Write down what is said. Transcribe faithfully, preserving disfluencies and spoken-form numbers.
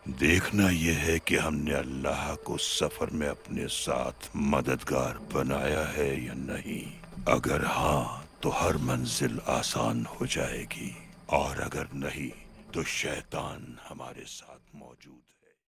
देखना यह है कि हमने अल्लाह को सफर में अपने साथ मददगार बनाया है या नहीं। अगर हाँ तो हर मंजिल आसान हो जाएगी, और अगर नहीं तो शैतान हमारे साथ मौजूद है।